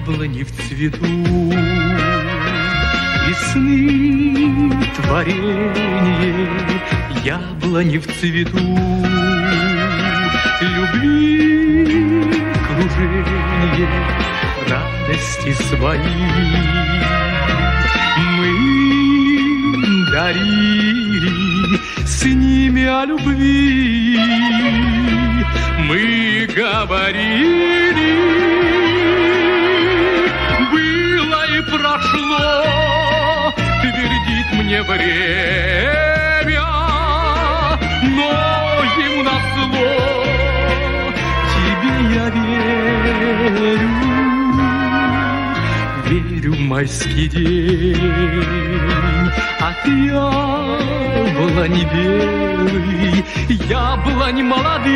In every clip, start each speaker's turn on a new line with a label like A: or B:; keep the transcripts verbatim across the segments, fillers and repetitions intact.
A: яблони в цвету, весны творение, яблони в цвету, любви кружение, радости свои мы им дарили, с ними о любви мы говорили. Было и прошло, твердит мне время, но ему назло тебе я верю, верю в майский день. От яблони белый, яблонь молодых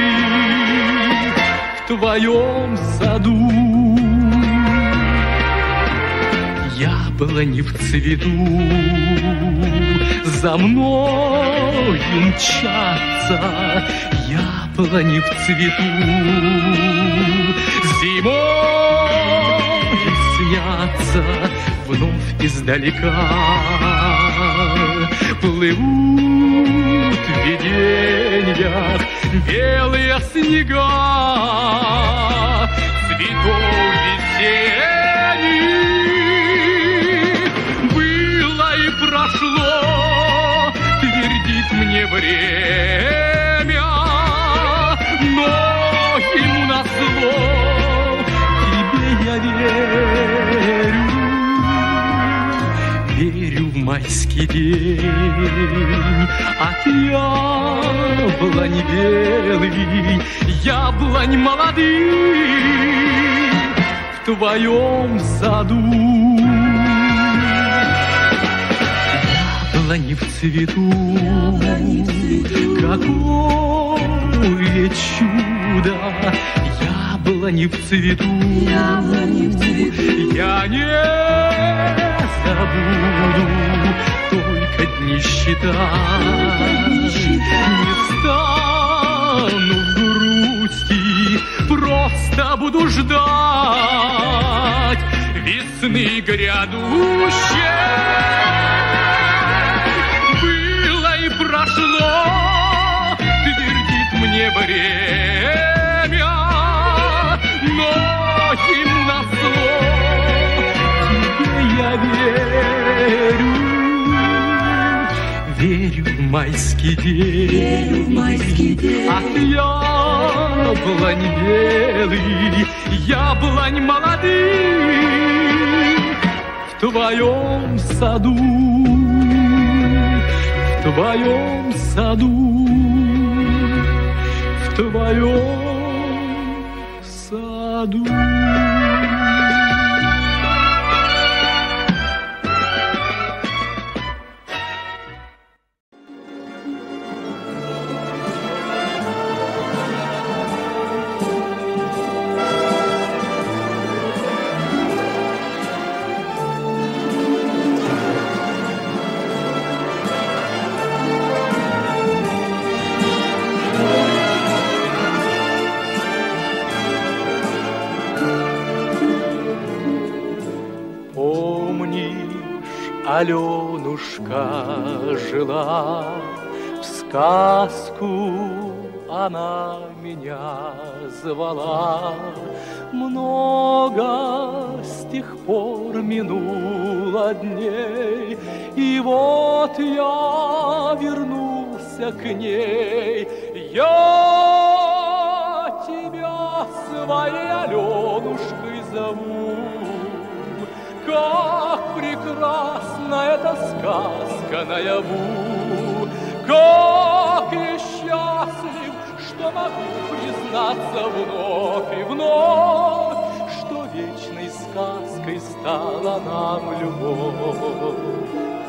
A: в твоем саду. Яблони в цвету за мною мчатся, яблони в цвету зимой снятся вновь издалека. Плывут в видениях белые снега цветов весенних. Было и прошло, твердит мне время, но ему назло тебе я верю, верю в майский день. От яблони белый, яблонь молодых в твоем саду. Яблони в цвету, какое чудо, яблони в цвету, я не забуду, только дни считать, не стану в грусти, просто буду ждать весны грядущей. Было и прошло, твердит мне время, но им назло тебе я верю, верю в майский день,
B: верю в майский день.
A: От яблонь белый, яблонь молодых в твоем саду, в твоем саду, в твоем саду.
C: Аленушка жила, в сказку она меня звала. Много с тех пор минуло дней, и вот я вернулся к ней. Я тебя своей Аленушкой зову. Как прекрасна эта сказка наяву, как я счастлив, что могу признаться вновь и вновь, что вечной сказкой стала нам любовь.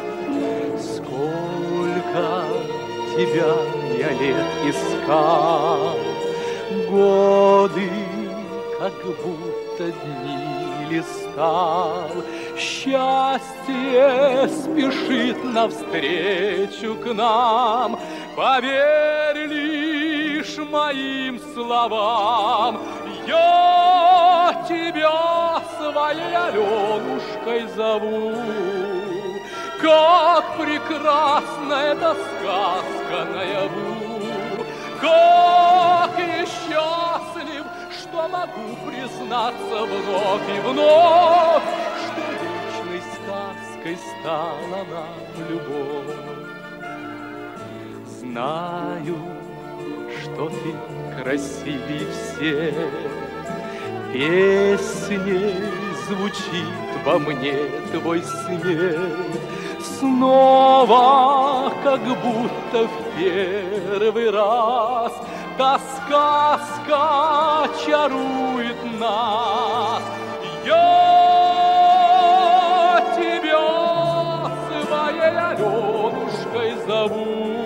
C: Сколько тебя я лет искал, годы, как будто дни листал. Счастье спешит навстречу к нам, поверь лишь моим словам. Я тебя своей Аленушкой зову. Как прекрасна эта сказка наяву, как я счастлив, что могу признаться вновь и вновь, что вечной сказкой стала нам любовь. Знаю, что ты красивей всех, песней звучит во мне твой смех. Снова, как будто в первый раз, та сказка чарует нас. Я тебя своей Аленушкой зову.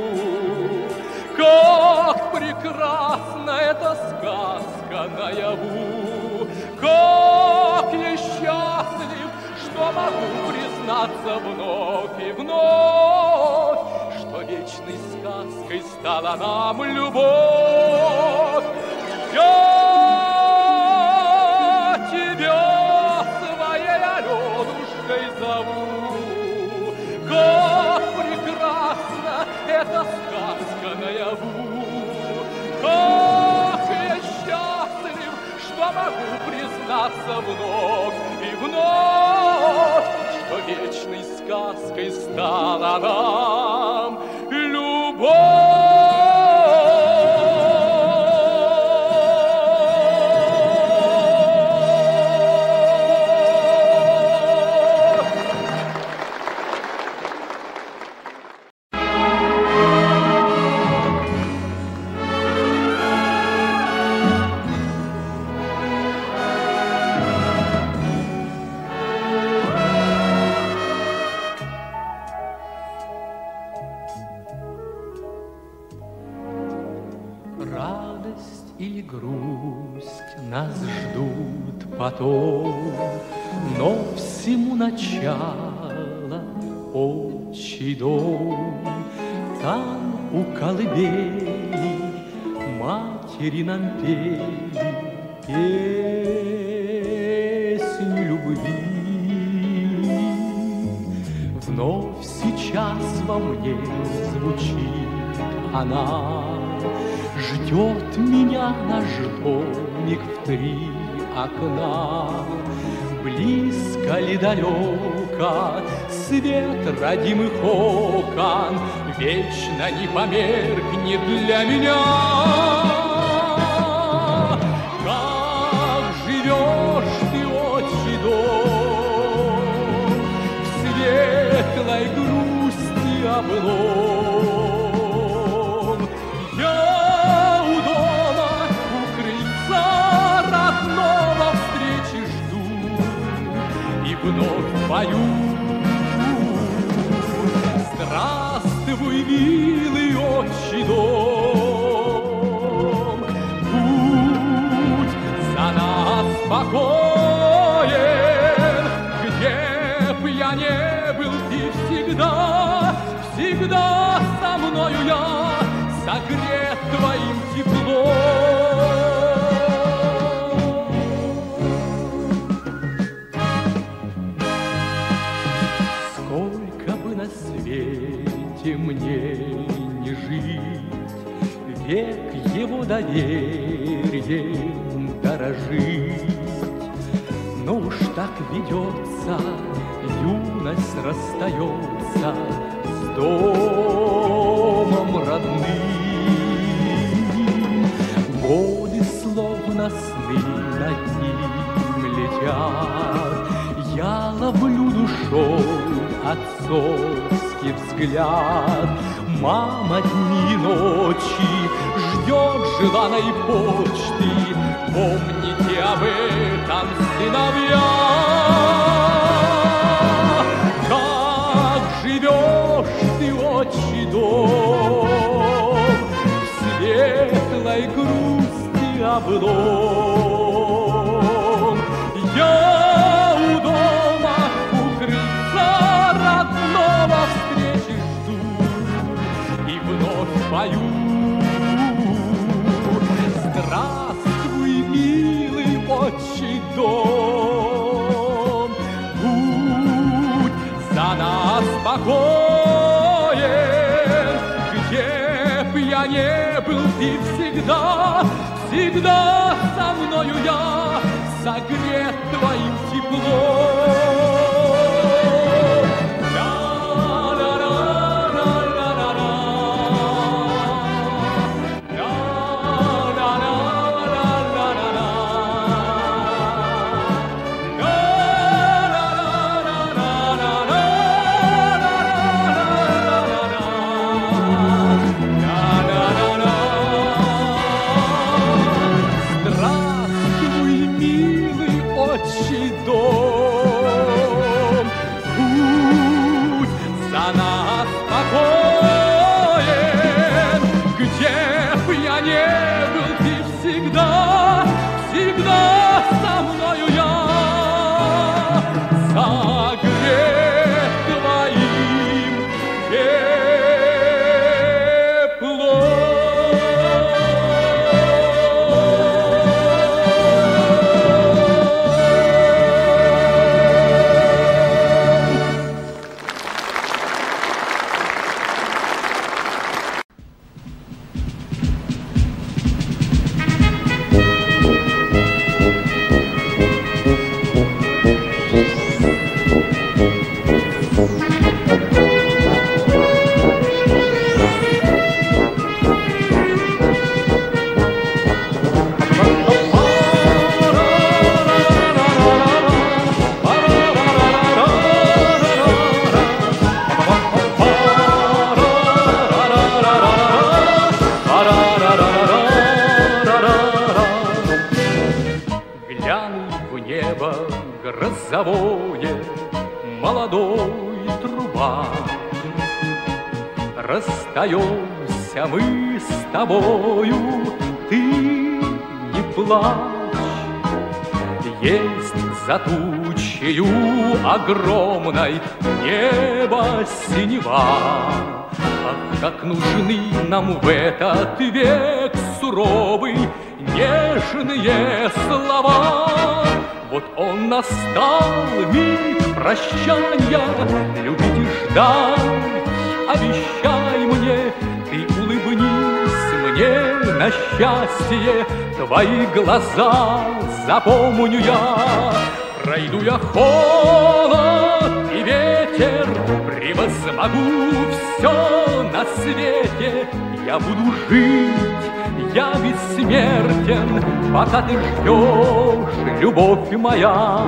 C: Как прекрасна эта сказка наяву, как я счастлив, что могу признаться вновь и вновь, что вечной сказкой стала нам любовь. Я тебя своей Аленушкой зову. Как прекрасна эта сказка наяву, как я счастлив, что могу признаться вновь и вновь, что вечной сказкой стала нам любовь. Радость или грусть нас ждут потом, но всему начало отчий дом. Там у колыбели матери нам пели песню любви. Вновь сейчас во мне звучит она, ждет меня наш домик в три окна. Близко ли далеко свет родимых окон вечно не померкнет для меня. Как живешь ты, отчий дом, в светлой грусти облом. Вновь пою. Здравствуй, милый отчий дом, путь за нас спокоен. Где б я не был, ты всегда, всегда со мною я, согрет твоим теплом. Мне не жить, век его доверием дорожить. Но уж так ведется, юность расстается с домом родным. Годы словно сны над ним летят, я ловлю душой отцовский взгляд. Мама дни и ночи ждет желанной почты. Помните об этом, сыновья. Как живешь ты, отчий дом, в светлой грусти облом. Я у дома укрыться родного встречи жду и вновь пою. Здравствуй, милый отчий дом, спокоен. Где б я не был, ты всегда, всегда со мною я, согрет твоим теплом. Грозовое, молодой труба. Расстаемся мы с тобою, ты не плачь. Есть за тучею огромной небо синева. Ах, как нужны нам в этот век суровый нежные слова. Вот он настал, миг прощанья, любить и ждать. Обещай мне, ты улыбнись мне на счастье, твои глаза запомню я. Пройду я холод и ветер, превозмогу все на свете. Я буду жить, я бессмертен, пока ты ждешь, любовь моя.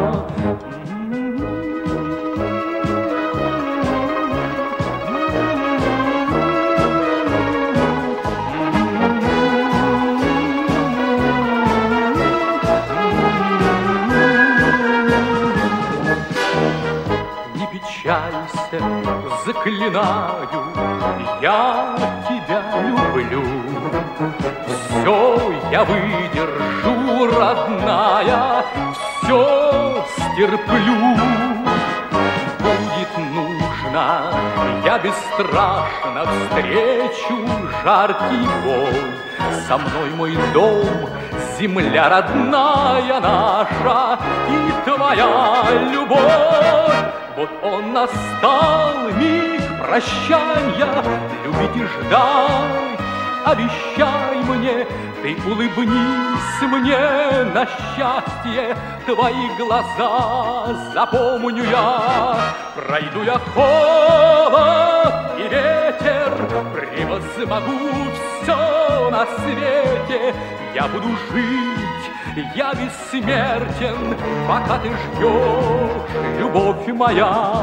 C: Не печалься, заклинаю, я тебя люблю. Все я выдержу, родная, все стерплю. Будет нужно, я бесстрашно встречу жаркий бой. Со мной мой дом, земля родная наша и твоя любовь. Вот он настал, миг прощанья, любить и ждать. Обещай мне, ты улыбнись мне на счастье, твои глаза запомню я. Пройду я холод и ветер, превозмогу все на свете. Я буду жить, я бессмертен, пока ты ждешь, любовь моя.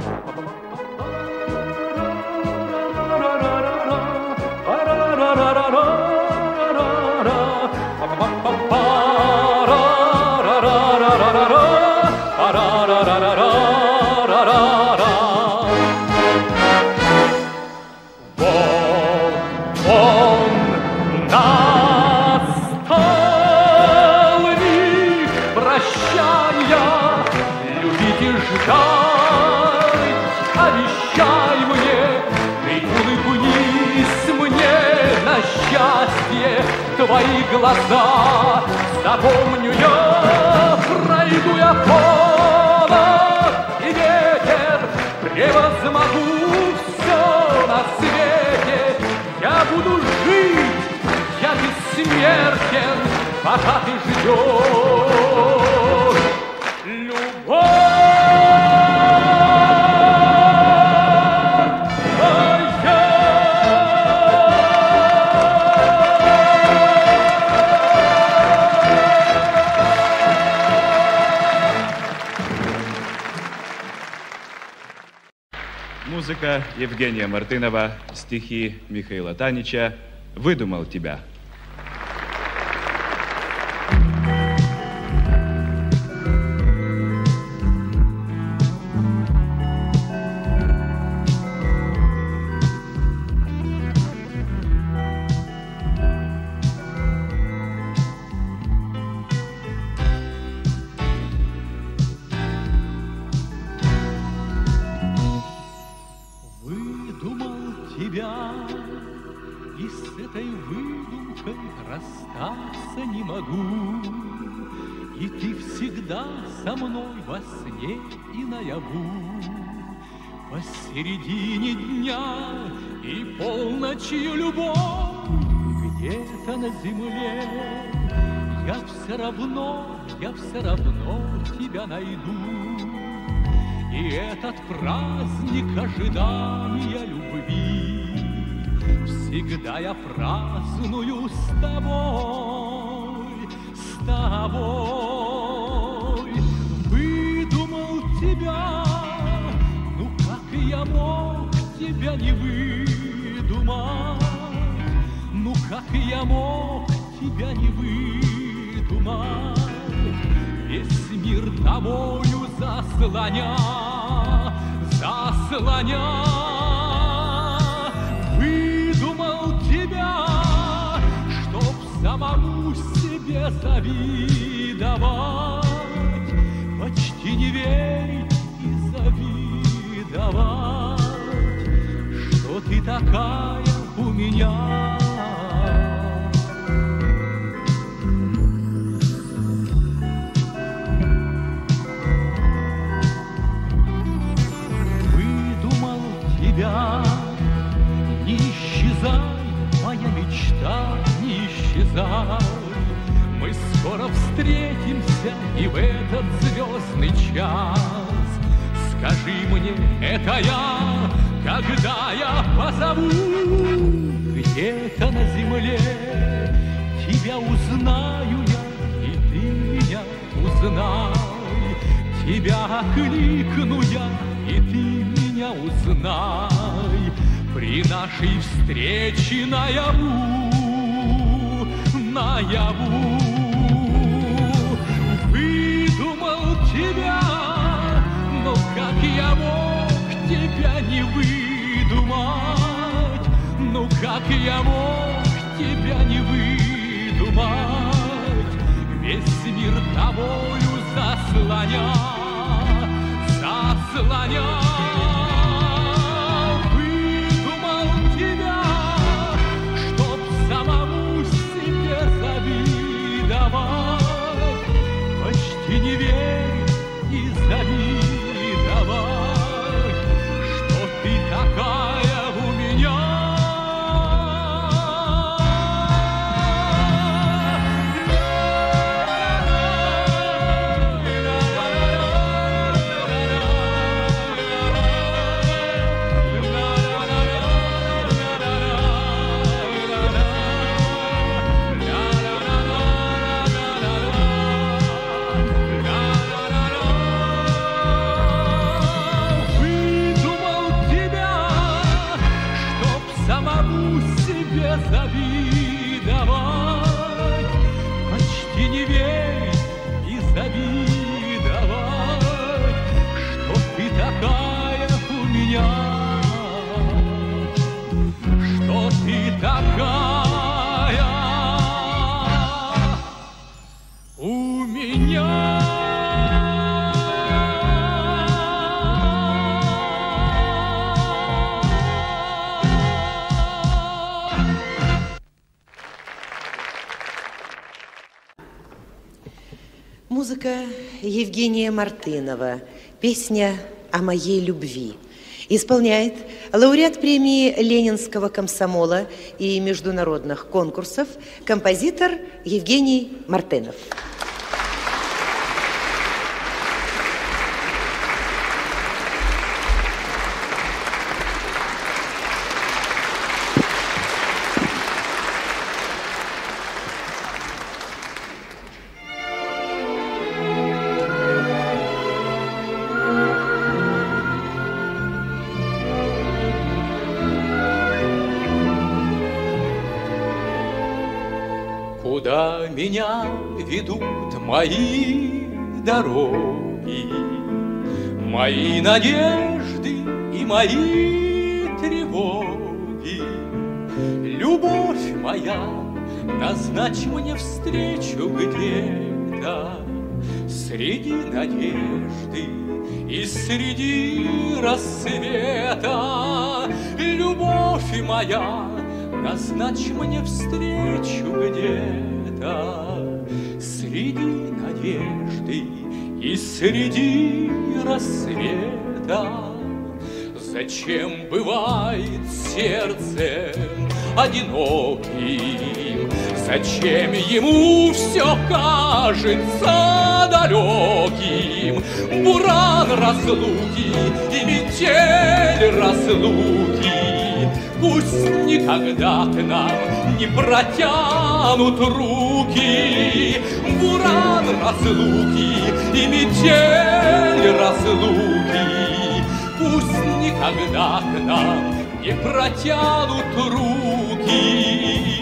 C: Обещай мне, ты улыбнись мне на счастье, твои глаза запомню я. Пройду я холод и ветер, превозмогу пока ты ждешь. Любовь
D: Музыка Евгения Мартынова, стихи Михаила Танича «Выдумал тебя».
A: И с этой выдумкой расстаться не могу. И ты всегда со мной во сне и наяву. Посередине дня и полночью любовь где-то на земле. Я все равно, я все равно тебя найду. И этот праздник ожидания любви всегда я праздную с тобой, с тобой. Выдумал тебя, ну как я мог тебя не выдумать? Ну как я мог тебя не выдумать? Весь мир тобою заслоня, заслоня. Самому себе завидовать, почти не верить и завидовать, что ты такая у меня. Выдумал тебя, не исчезай, моя мечта. Мы скоро встретимся и в этот звездный час. Скажи мне, это я, когда я позову. Где-то на земле тебя узнаю я, и ты меня узнай. Тебя окликну я, и ты меня узнай. При нашей встрече наяву, наяву. Выдумал тебя, но как я мог тебя не выдумать? Ну как я мог тебя не выдумать? Весь мир тобою заслоня, заслоня. Почти не верить и завидовать, что ты такая у меня. Завидовать, почти не верить и завидовать, что ты такая у меня, что ты такая у меня.
E: Музыка Евгения Мартынова, песня о моей любви. Исполняет лауреат премии Ленинского комсомола и международных конкурсов, композитор Евгений Мартынов.
C: Куда меня ведут мои дороги, мои надежды и мои тревоги? Любовь моя, назначь мне встречу где-то среди надежды и среди рассвета. Любовь моя, назначь мне встречу где-то среди надежды и среди рассвета. Зачем бывает сердце одиноким? Зачем ему все кажется далеким? Буран разлуки и метель разлуки пусть никогда к нам не протянут руки. Буран разлуки и метель разлуки пусть никогда к нам не протянут руки.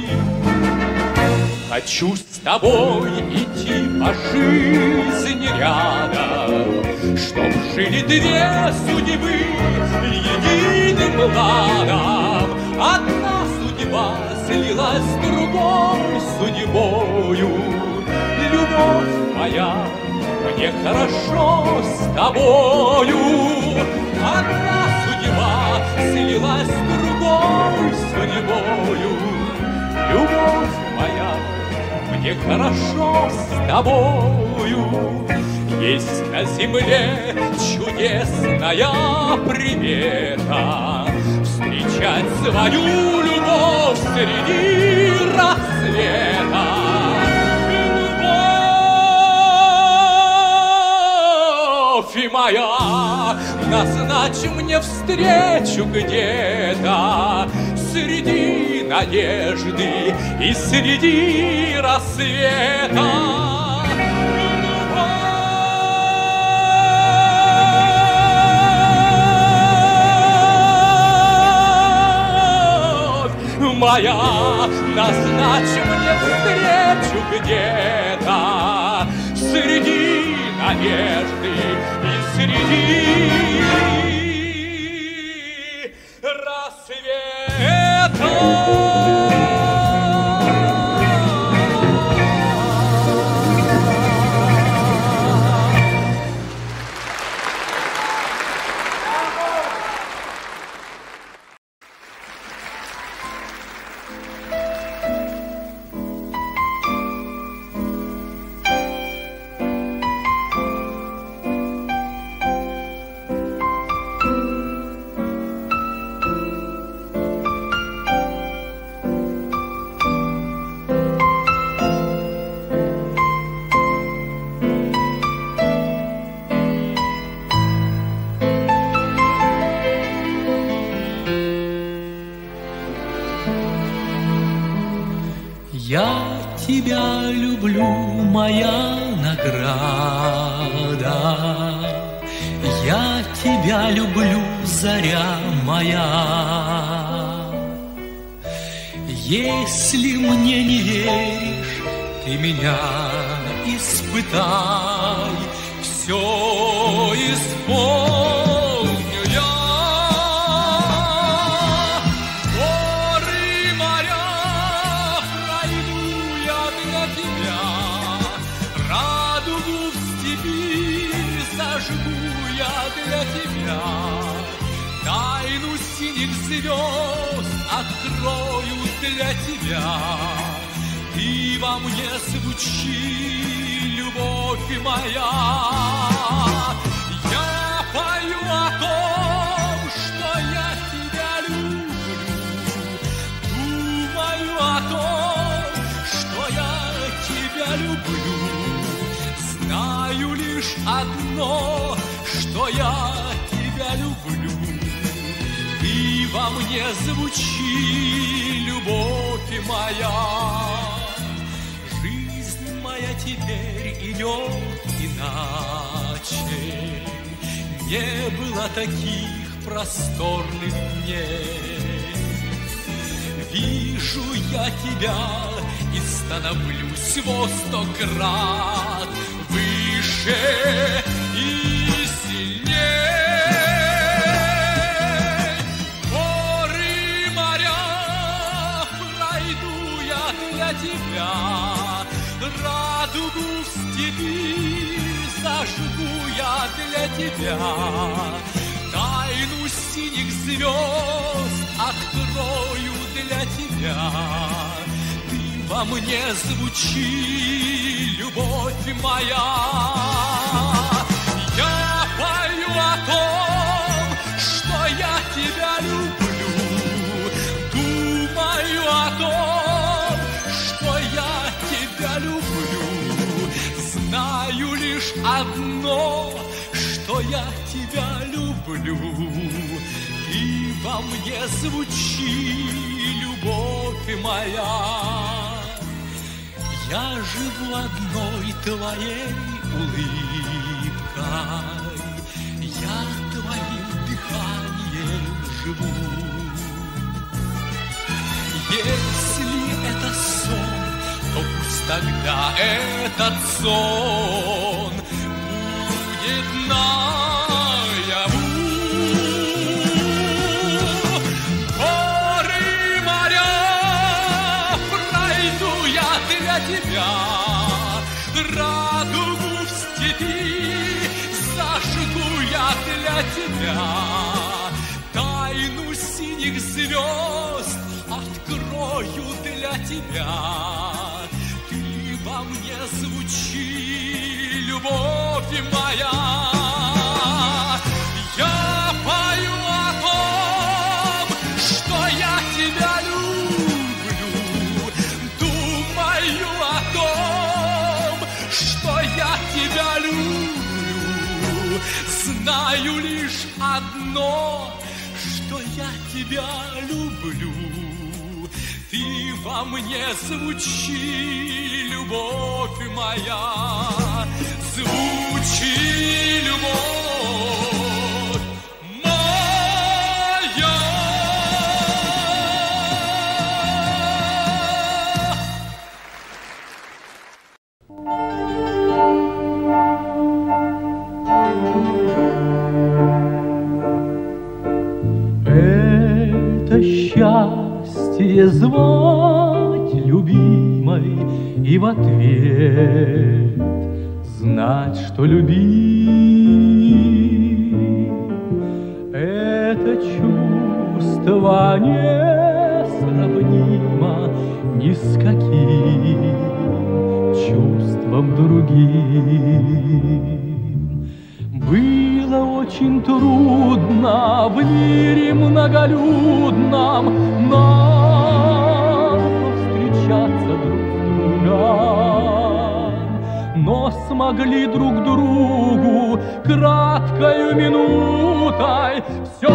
C: Хочу с тобой идти по жизни рядом, чтоб жили две судьбы единым ладом. Одна судьба слилась с другой судьбою. Любовь моя, мне хорошо с тобою. Одна судьба слилась с другой судьбою. Любовь моя, мне хорошо с тобою. Есть на земле чудесная примета встречать свою любовь среди рассвета. Любовь моя, назначь мне встречу где-то среди надежды и среди рассвета. Моя, назначь мне встречу где-то среди надежды и среди рассвета.
A: Я тебя люблю, моя награда. Я тебя люблю, заря моя. Если мне не веришь, ты меня испытай, все исполню я. Горы, моря пройду я для тебя, радугу в степи зажгу я для тебя, тайну синих звезд открою для тебя. Ты во мне звучи, любовь моя. Я пою о том, что
C: лишь одно, что я тебя люблю. И во мне звучи, любовь моя. Жизнь моя теперь идет иначе. Не было таких просторных дней. Вижу я тебя и становлюсь во сто крат выше и сильней. Горы, моря пройду я для тебя, радугу в степи зажгу я для тебя, тайну синих звезд открою для тебя. Ты во мне звучи, любовь моя. Я пою о том, что я тебя люблю, думаю о том, что я тебя люблю. Знаю лишь одно, что я тебя люблю. Ты во мне звучи, любовь моя. Я живу одной твоей улыбкой, я твоим дыханием живу. Если это сон, то пусть тогда этот сон будет наяву. Горы, моря пройду я для тебя, радугу в степи зажгу я для тебя, тайну синих звезд открою для тебя. Ты во мне звучи, любовь моя. Я пою о том, что я тебя люблю, думаю о том, что я тебя люблю. Знаю лишь одно, что я тебя люблю. Ты во мне звучи, любовь моя, звучи, любовь моя.
A: Это счастье звать любимой и в ответ знать, что любим. Это чувство несравнимо ни с каким чувством другим. Было очень трудно в мире многолюдном нам повстречаться друг с другом, но смогли друг другу краткою минутой все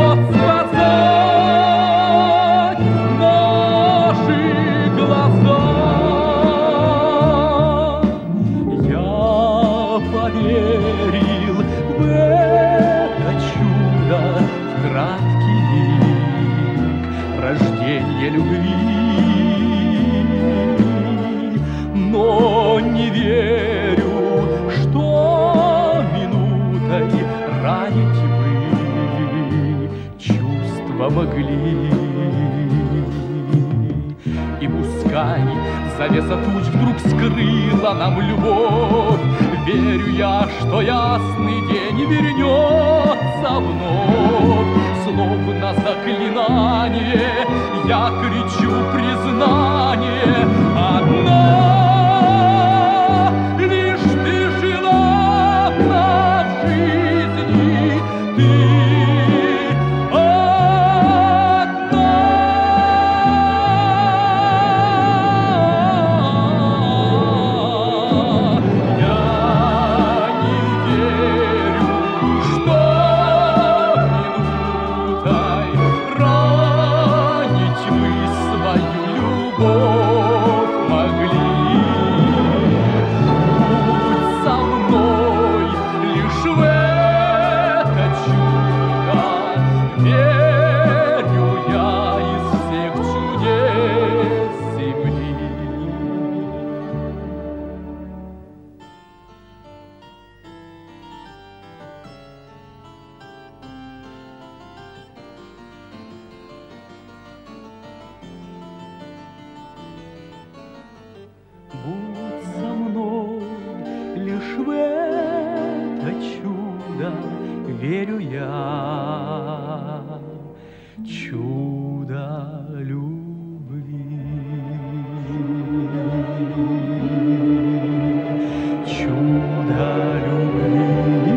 A: сказать наши глаза. Я поверил в это чудо, в краткий миг рождения любви, но не верю, что минутой ранить вы чувства могли. И пускай завеса туч вдруг скрыла нам любовь, верю я, что ясный день вернется вновь. Словно заклинание я кричу признание одно. Лишь ты желанна в жизни, ты одна. Я не верю в это чудо верю я, чудо любви, чудо любви.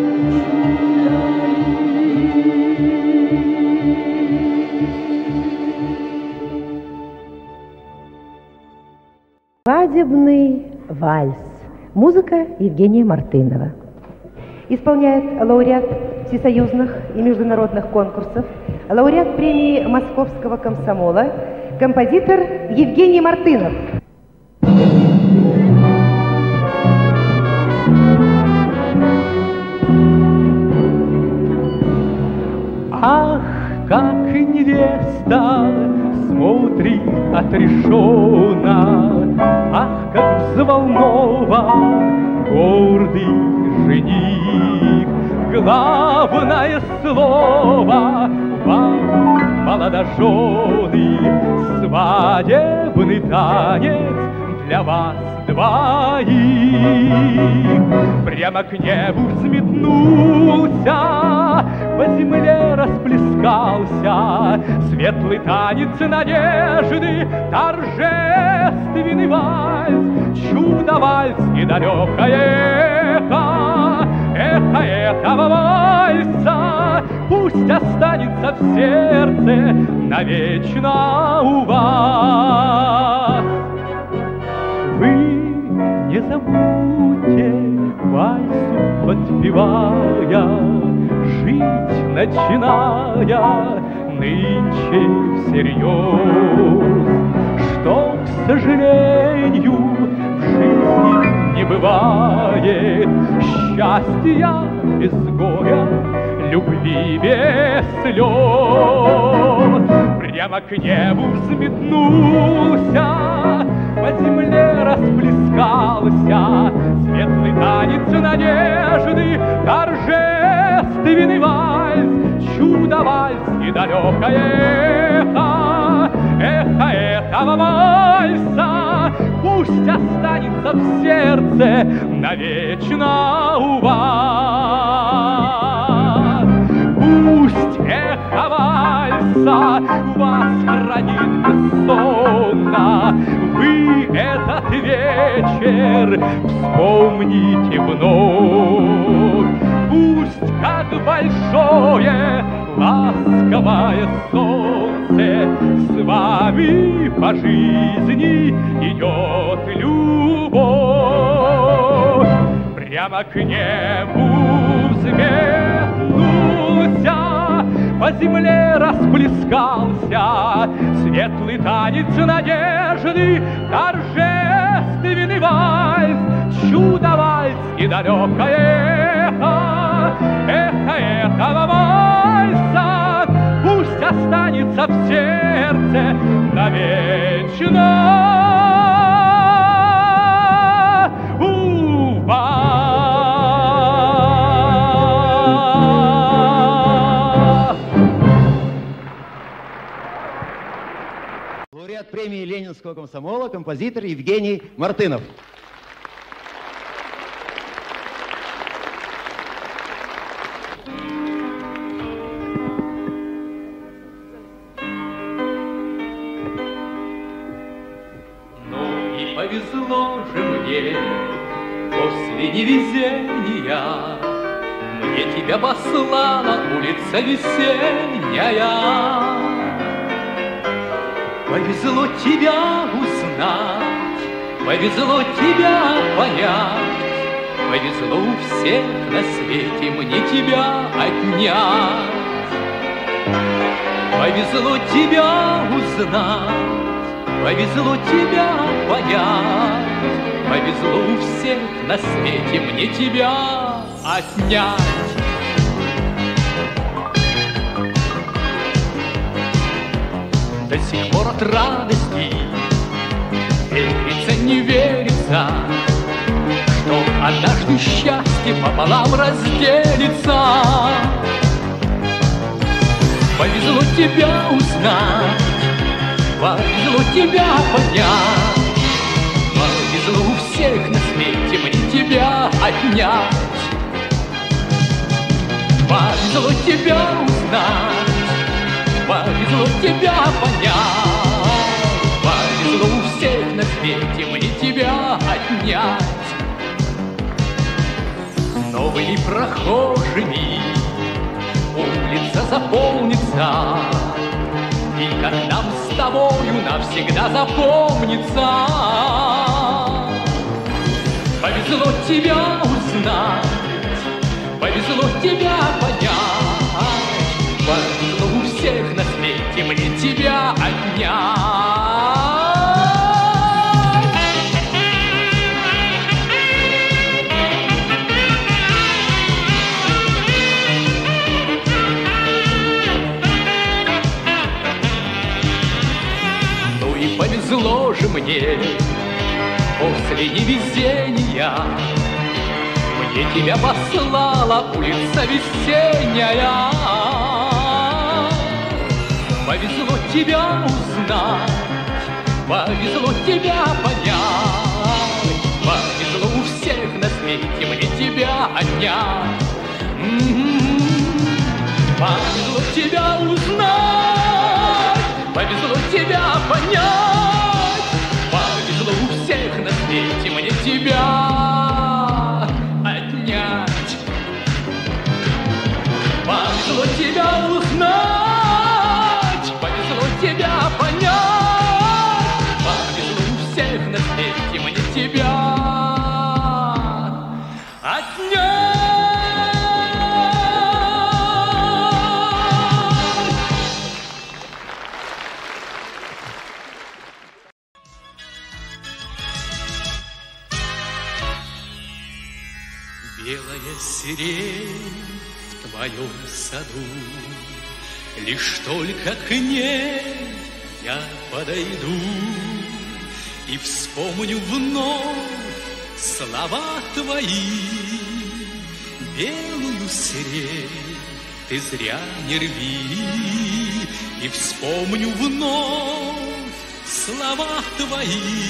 E: Свадебный вальс. Музыка Евгения Мартынова. Исполняет лауреат всесоюзных и международных конкурсов, лауреат премии Московского комсомола, композитор Евгений Мартынов.
A: Ах, как невеста смотрит отрешенно, ах, как взволнован гордый жених. Главное слово вам, молодожены, свадебный танец для вас двоих. Прямо к небу взметнулся, по земле расплескался светлый танец надежды, торжественный вальс, чудо-вальс и далекое эхо, эхо этого вальса пусть останется в сердце навечно у вас. Вы не забудьте вальсу подпевая, жить начиная нынче всерьез, что, к сожалению, в жизни не бывает счастья без горя, любви без слез. Прямо к небу взметнулся, по земле расплескался светлый танец надежды, торжественный вальс, чудо-вальс и далекое эхо, эхо этого вальса пусть останется в сердце навечно у вас. Пусть эхо вальса вас хранит бессонно, вы этот вечер вспомните вновь. Пусть как большое ласковое солнце с вами по жизни идет любовь. Прямо к небу взметнулся, по земле расплескался светлый танец надежды, торжественный вальс, чудо-вальс и далекое эхо, эхо этого вальса пусть останется в сердце навечно у вас.
F: Лауреат премии Ленинского комсомола, композитор Евгений Мартынов.
A: Ну и повезло же мне после невезения, мне тебя послала улица весенняя. Повезло тебя узнать, повезло тебя понять, повезло у всех на свете мне тебя отнять. Повезло тебя узнать, повезло тебя понять, повезло у всех на свете мне тебя отнять. До сих пор от радости верится, не верится, что однажды счастье пополам разделится. Повезло тебя узнать, повезло тебя понять, повезло у всех на свете мне тебя
C: отнять. Повезло тебя узнать, повезло тебя понять, повезло у всех на свете мне тебя отнять. Новыми прохожими улица заполнится, и как нам с тобою навсегда запомнится. Повезло тебя узнать, повезло тебя понять, повезло у всех на свете мне тебя отнять. Ну и повезло же мне после невезения, мне тебя послала улица весенняя. Повезло тебя узнать, повезло тебя понять, повезло у всех на свете мне тебя отнять. М-м-м. Повезло тебя узнать, повезло тебя понять, повезло у всех на свете мне тебя отнять. Повезло тебя узнать, повезло тебя понять, повезло у всех на свете мне тебя отнять. Белая сирень в твоем саду, лишь только к ней я подойду и вспомню вновь слова твои. Белую сирень ты зря не рви, и вспомню вновь слова твои.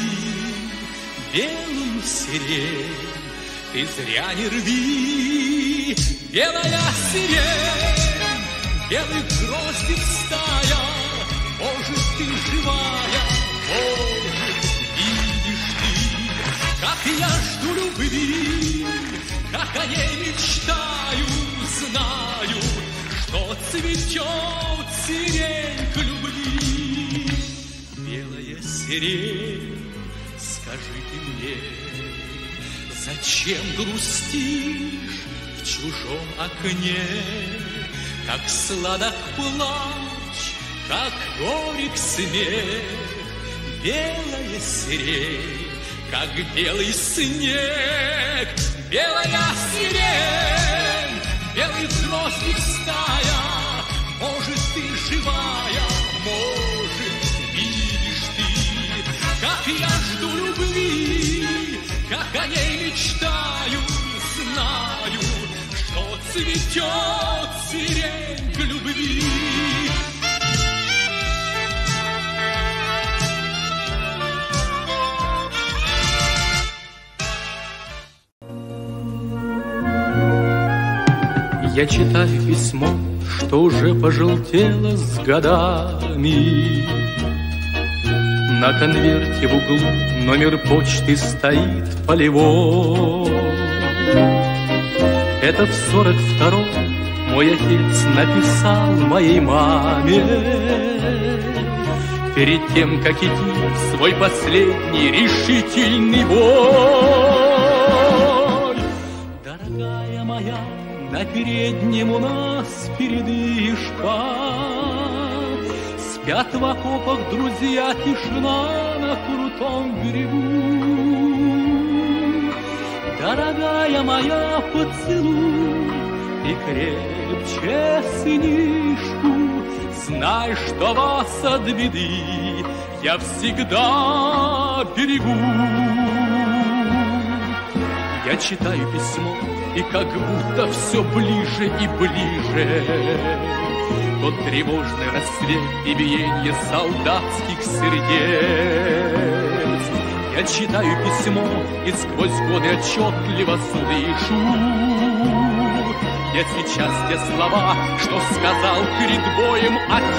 C: Белую сирень ты зря не рви. Белая сирень, белых гроздик стая, может, ты живая, может, видишь ты, как я жду любви, как о ней мечтаю, знаю, что цветет сирень к любви. Белая сирень, скажи ты мне, зачем грустишь в чужом окне? Как сладок плач, как горек смех. Белая сирень, как белый снег. Белая сирень, белый взрослый стая, может, ты живая, может, видишь ты, как я жду любви, как о ней мечтаю, знаю, что цветет сирень к любви. Я читаю письмо, что уже пожелтело с годами. На конверте в углу номер почты стоит полевой. Это в сорок втором мой отец написал моей маме, перед тем, как идти в свой последний решительный бой. Дорогая моя, на переднем у нас передышка, спят в окопах друзья, тишина на крутом берегу. Дорогая моя, поцелуй и крепче сынишку, знай, что вас от беды я всегда берегу. Я читаю письмо, и как будто все ближе и ближе тот тревожный рассвет и биение солдатских сердец. Я читаю письмо и сквозь годы отчетливо слышу я сейчас те слова, что сказал перед боем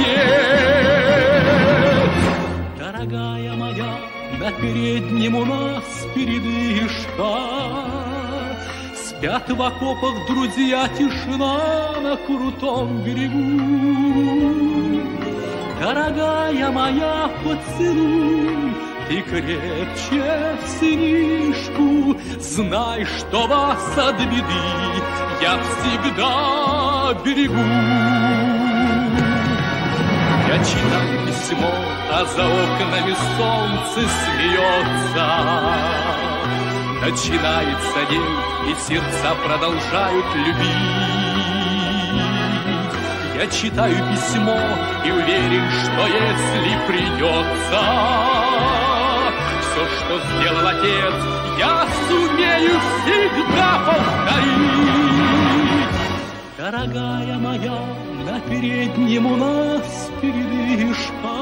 C: отец. Дорогая моя, на переднем у нас передышка, спят в окопах друзья, тишина на крутом берегу. Дорогая моя, поцелуй ты крепче в сынишку, знай, что вас от беды я всегда берегу. Я читаю письмо, а за окнами солнце смеется. Начинается день, и сердца продолжают любить. Я читаю письмо и уверен, что если придется, все, что сделал отец, я сумею всегда повторить. Дорогая моя, на переднем у нас передышка,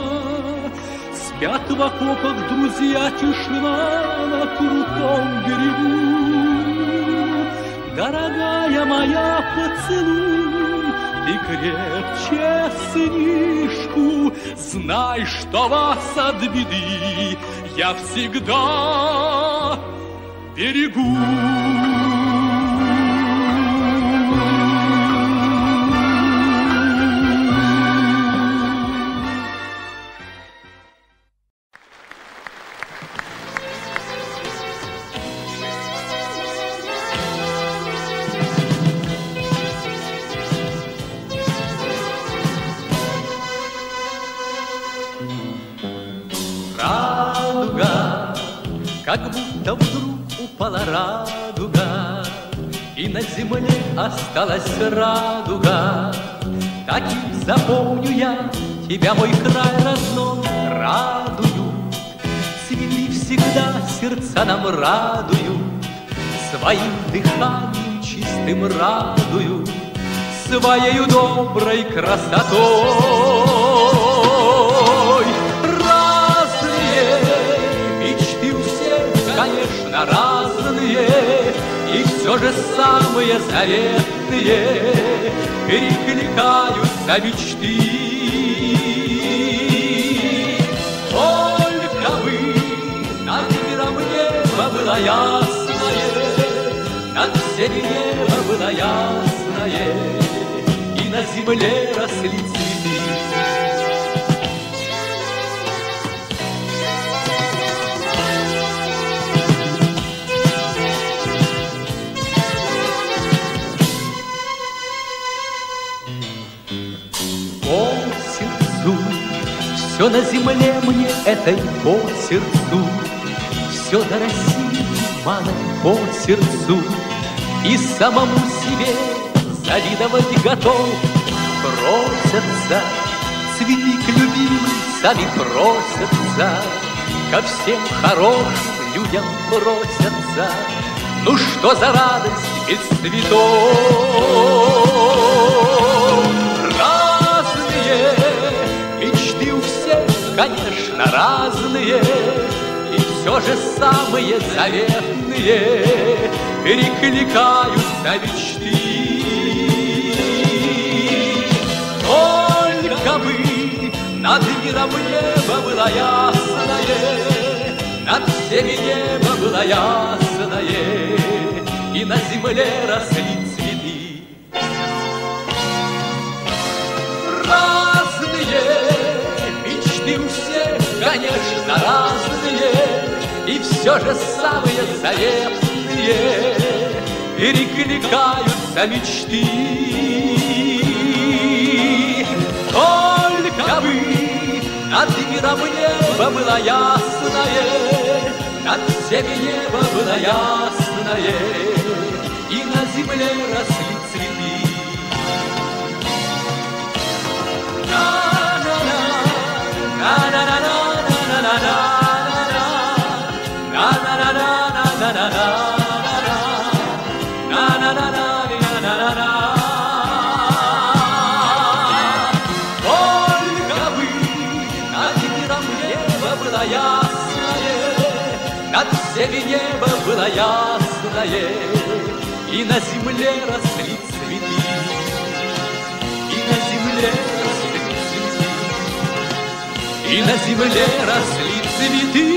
C: спят в окопах друзья, тишина на крутом берегу. Дорогая моя, поцелуй ты крепче сынишку, знай, что вас от беды я всегда берегу. Как будто вдруг упала радуга, и на земле осталась радуга. Таким запомню я тебя, мой край родной, радуют. Цветы всегда сердца нам радуют, своим дыханием чистым радуют, своею доброй красотой. Конечно, разные, и все же самые заветные перекликаются мечты. Только бы над миром небо было ясное, над всеми небо было ясное, и на земле росли цветы. Все на земле мне этой по сердцу, все до России малой по сердцу, и самому себе завидовать готов. Просятся цветы к любимым, сами просятся, ко всем хорошим людям просятся. Ну что за радость без цветов? Разные мечты у всех, конечно, разные, и все же самые заветные перекликаются мечты. Только бы над миром небо было ясное, над всеми небо было ясное, и на земле росли цветы. Разные мечты у всех, конечно, разные, и все же самые заветные перекликаются мечты. Только бы над миром небо было ясное, над всеми небо было ясное, и на земле росли цветы. Только бы над миром небо было ясное, ясное, и на земле росли цветы, и на земле росли цветы, и на земле росли цветы.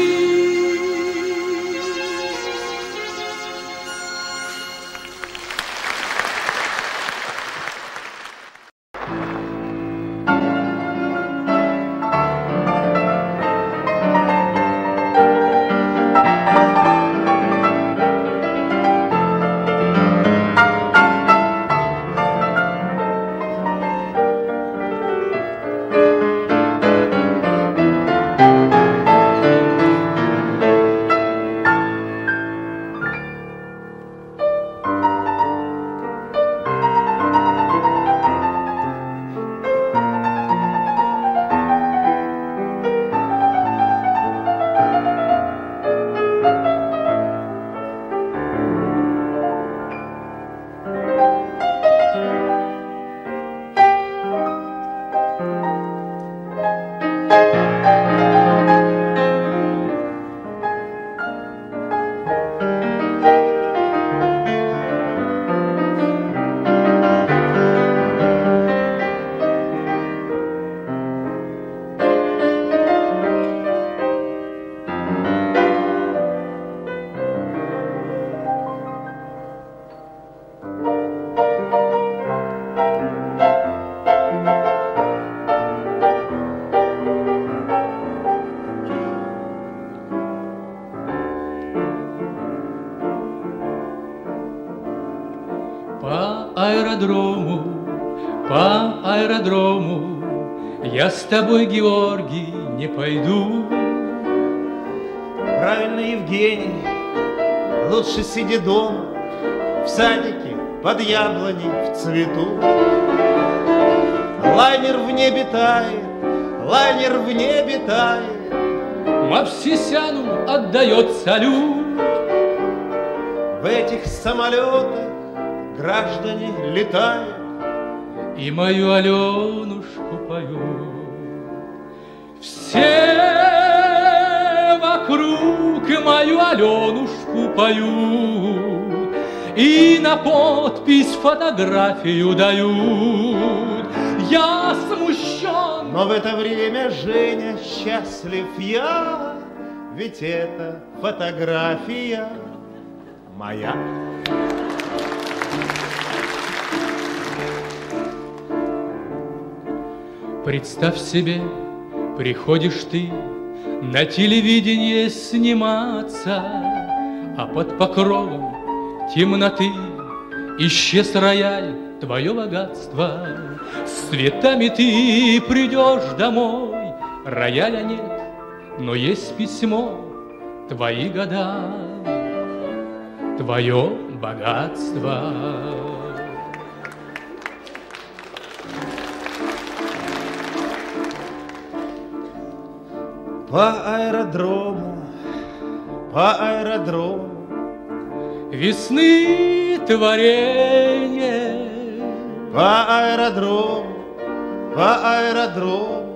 A: Аэродрому, по аэродрому я с тобой, Георгий, не пойду.
G: Правильно, Евгений, лучше сиди дома, в садике, под яблоней, в цвету. Лайнер в небе тает, лайнер в небе тает.
A: Мавсисяну отдает салют.
G: В этих самолетах граждане летают,
A: и мою Аленушку поют. Все вокруг мою Аленушку поют, и на подпись фотографию дают. Я смущен,
G: но в это время, Женя, счастлив я, ведь это фотография моя.
A: Представь себе, приходишь ты на телевидение сниматься, а под покровом темноты исчез рояль, твое богатство. С цветами ты придешь домой, рояля нет, но есть письмо, твои года, твое богатство.
G: По аэродрому, по аэродрому
A: Весны творенье,
G: по аэродрому, по аэродрому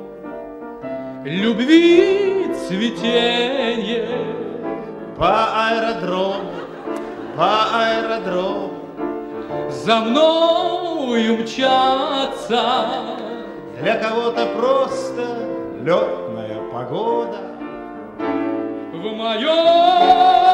A: любви цветенье,
G: по аэродрому, по аэродрому
A: за мною мчатся.
G: Для кого-то просто летная погода.
A: В моем